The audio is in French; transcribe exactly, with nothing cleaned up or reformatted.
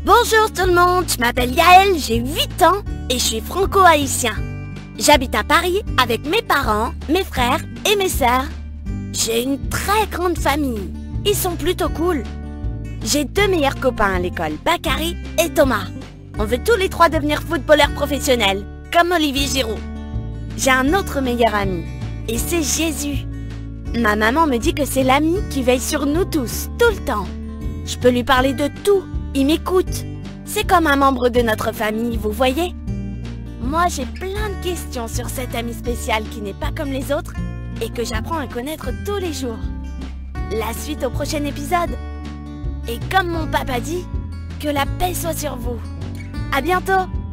Bonjour tout le monde, je m'appelle Yael, j'ai huit ans et je suis franco-haïtien. J'habite à Paris avec mes parents, mes frères et mes sœurs. J'ai une très grande famille, ils sont plutôt cool. J'ai deux meilleurs copains à l'école, Bakary et Thomas. On veut tous les trois devenir footballeurs professionnels, comme Olivier Giroud. J'ai un autre meilleur ami, et c'est Jésus. Ma maman me dit que c'est l'ami qui veille sur nous tous, tout le temps. Je peux lui parler de tout, il m'écoute. C'est comme un membre de notre famille, vous voyez? Moi, j'ai plein de questions sur cet ami spécial qui n'est pas comme les autres et que j'apprends à connaître tous les jours. La suite au prochain épisode. Et comme mon papa dit, que la paix soit sur vous. À bientôt!